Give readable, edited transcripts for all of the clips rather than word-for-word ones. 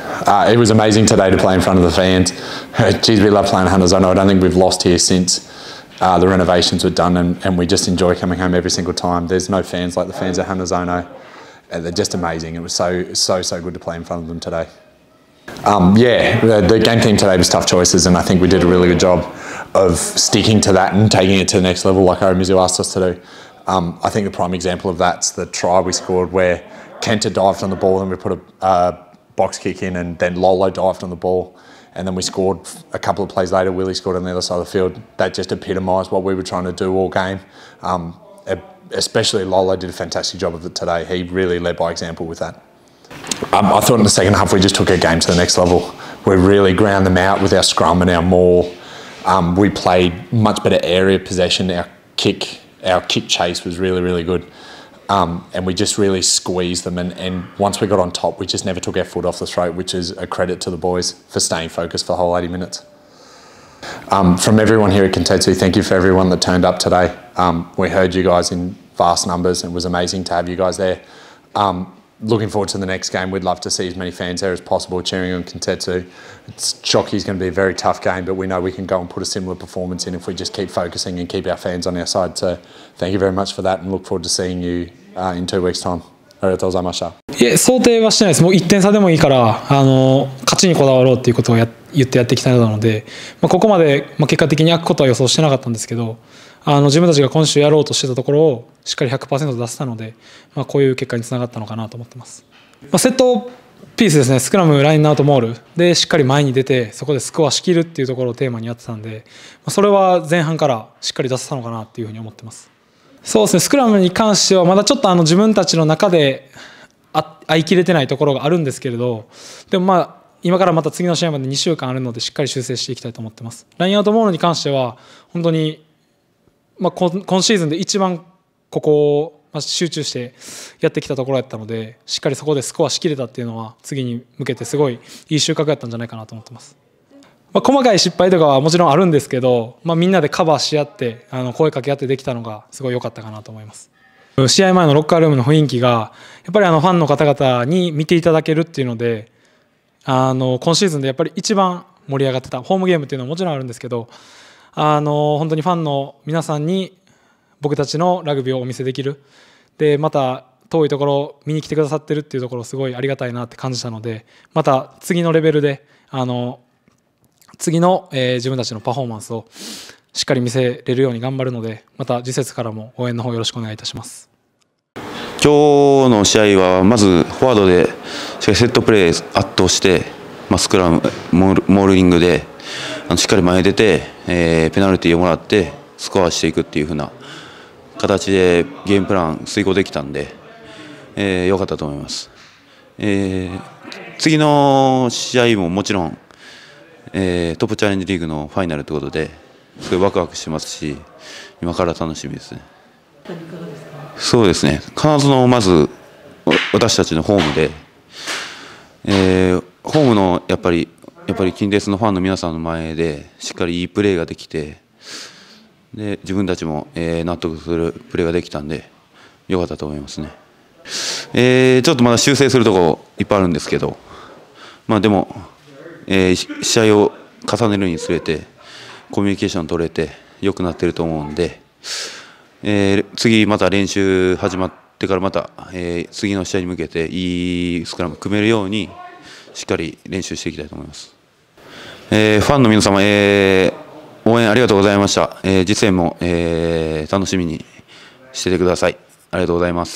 It was amazing today to play in front of the fans. Geez, we love playing at Hanazono. I don't think we've lost here since the renovations were done, and we just enjoy coming home every single time. There's no fans like the fans at Hanazono. They're just amazing. It was so good to play in front of them today. The game theme today was tough choices, and I think we did a really good job of sticking to that and taking it to the next level like Aramizu asked us to do. I think the prime example of that's the try we scored where Kenta dived on the ball and we put a box kick in, and then Lolo dived on the ball, and then we scored a couple of plays later. Willie scored on the other side of the field. That just epitomised what we were trying to do all game. Especially Lolo did a fantastic job of it today. He really led by example with that. I thought in the second half we just took our game to the next level. We really ground them out with our scrum and our maul. We played much better area possession. Our kick chase was really good. And we just really squeezed them. And once we got on top, we just never took our foot off the throat, which is a credit to the boys for staying focused for the whole 80 minutes. From everyone here at Kintetsu, thank you for everyone that turned up today. We heard you guys in vast numbers, and it was amazing to have you guys there. Looking forward to the next game. We'd love to see as many fans there as possible cheering on Kintetsu. Shoki's going to be a very tough game, but we know we can go and put a similar performance in if we just keep focusing and keep our fans on our side. So thank you very much for that, and look forward to seeing you in 2 weeks' time. ありがとうございました。 いえ、想定はしてないです。もう1点差でもいいから勝ちにこだわろうっていうことを言ってやってきたので、ここまで結果的に開くことは予想してなかったんですけど、自分たちが今週やろうとしてたところをしっかり 100% 出せたので、こういう結果につながったのかなと思ってます。セットピースですね。スクラム、ラインアウト、モールでしっかり前に出て、そこでスコアしきるっていうところをテーマにやってたんで、それは前半からしっかり出せたのかなっていうふうに思ってます。そうですね、スクラムに関してはまだちょっと自分たちの中で合い切れてないところがあるんですけれど、でも今からまた次の試合まで2週間あるのでしっかり修正していきたいと思ってます。ラインアウトモールに関しては本当に、今シーズンで一番ここを集中してやってきたところやったので、しっかりそこでスコアしきれたっていうのは次に向けてすごいいい収穫やったんじゃないかなと思ってます。細かい失敗とかはもちろんあるんですけど、みんなでカバーし合って声かけ合ってできたのがすごい良かったかなと思います。試合前のロッカールームの雰囲気がやっぱりファンの方々に見ていただけるっていうので、今シーズンでやっぱり一番盛り上がってたホームゲームっていうのはもちろんあるんですけど、本当にファンの皆さんに僕たちのラグビーをお見せできる、でまた遠いところ見に来てくださってるっていうところすごいありがたいなって感じたので、また次のレベルで次の、自分たちのパフォーマンスをしっかり見せれるように頑張るので、また次節からも応援の方よろしくお願いいたします。 今日の試合はまずフォワードでしっかりセットプレー圧倒して、スクラムモールリングでしっかり前に出て、ペナルティーをもらってスコアしていくっていう風な形でゲームプラン遂行できたんで、良かったと思います。次の試合ももちろんトップチャレンジリーグのファイナルということですごいワクワクしてますし、今から楽しみですね。そうですね、必ずまず私たちのホームで、ホームのやっぱり近鉄のファンの皆さんの前でしっかりいいプレーができて、で自分たちも納得するプレーができたんで良かったと思いますね。ちょっとまだ修正するところいっぱいあるんですけど、でも試合を重ねるにつれてコミュニケーション取れて良くなってると思うんで、次また練習始まってからまた、次の試合に向けていいスクラム組めるようにしっかり練習していきたいと思います。ファンの皆様、応援ありがとうございました。次戦も、楽しみにしててください。ありがとうございます。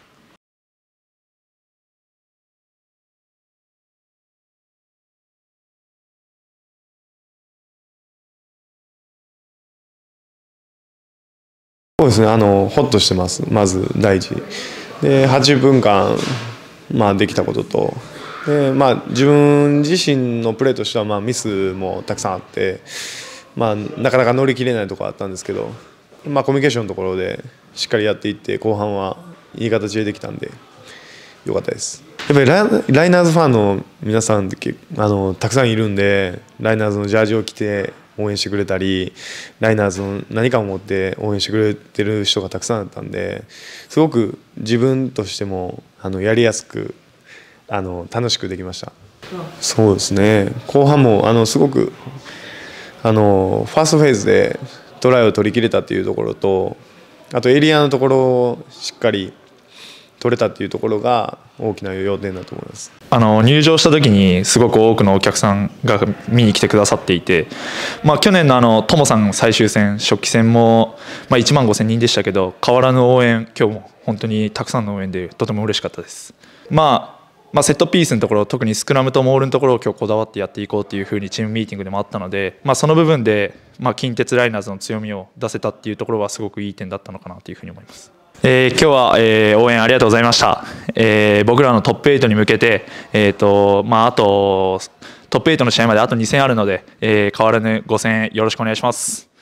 そうですね、ほっとしてます、まず第一で8分間、できたこととで、自分自身のプレーとしてはミスもたくさんあって、なかなか乗り切れないところあったんですけど、コミュニケーションのところでしっかりやっていって後半はいい形でできたんでよかったです。やっぱりライナーズファンの皆さんってたくさんいるんで、ライナーズのジャージを着て応援してくれたり、ライナーズの何かを持って応援してくれてる人がたくさんあったんで、すごく自分としてもやりやすく楽しくできました。 そうですね、後半もすごくファーストフェーズでトライを取り切れたっていうところと、あとエリアのところをしっかり取れたっていうところが大きな要点だと思います。 入場した時にすごく多くのお客さんが見に来てくださっていて、去年のトモさん最終戦初期戦も1万5,000人でしたけど、変わらぬ応援、今日も本当にたくさんの応援でとても嬉しかったです。セットピースのところ、特にスクラムとモールのところを今日こだわってやっていこうっていうふうにチームミーティングでもあったので、その部分で近鉄ライナーズの強みを出せたっていうところはすごくいい点だったのかなというふうに思います。今日は応援ありがとうございました。僕らのトップ8に向けて、あとトップ8の試合まであと2戦あるので、変わらぬご声援よろしくお願いします。